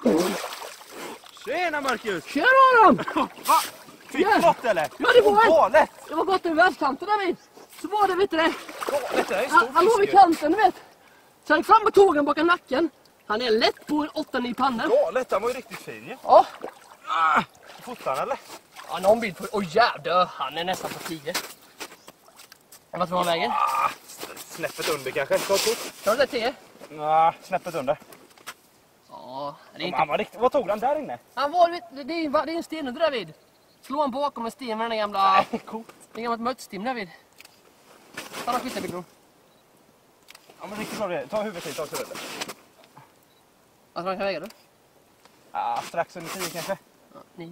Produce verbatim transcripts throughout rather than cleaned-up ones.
Tjena Marcus! Tjena Adam! Va? Fick du något eller? Ja, det var oh, galet! Det var gott över världskanten där vid. Så var det, vet du det? Galet, det är en Han, stor han låg vid fisk. kanten, du vet. Så han gick fram och tog den bakom nacken. Han är lätt på åtta nio pannor. Galet, han var ju riktigt fin ju. Ja. Ah, fotar han eller? Ja, någon bild på... Oj jävlar, han är nästan på tio. Vad tror han väger? Ah, snäppet under kanske. Ta ett kort. Tror du det är tio? Ah, snäppet under. Ja, det är Han inte... var riktigt... Vad tog han där inne? Han var, vet, det, är, det är en sten under där vid. Slår han bakom en sten med den där gamla... Nej, coolt. Det är gammalt mötsstim där vid. Ta några kvittar, Björn. Ja, men riktigt bra det. Ta huvudet hit, ta så röda. Vad tror han kan väga då? Ah, strax under tio kanske. Ja, nio.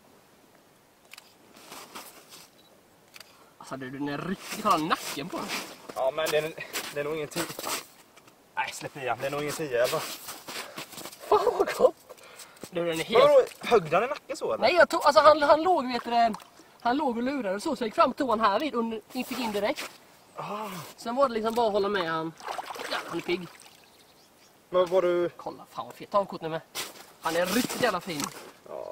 Alltså du, den är riktigt... Kolla nacken på den. Ja, men det är, det är nog ingen tio. Nej, släpp i han. Det är nog ingen tio eller? Fan vad gott! Du, den är helt... Vadå, högde han i nacken så eller? Nej, jag tog, alltså han, han låg, vet du det, han låg och lurade och så, så jag gick fram och tog han här vid och fick in direkt. Ah. Sen var det liksom bara att hålla med han. Ja, han är pigg. Men var du... Kolla, fan vad fet. Ta en kort nu med. Han är riktigt jävla fin. Ja.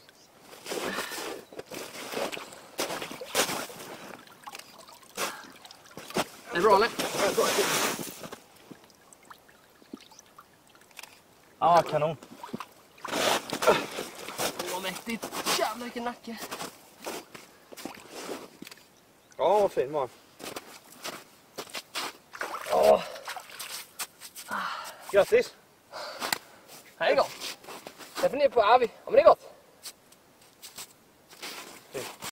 Är det bra eller? Ja, kanon. Åh, vad mäktigt. Jävlar vilken nacke. Ja, vad fin man. Åh, Grattis. här är gott. Det får ni på Avi. Ja, men det är gott.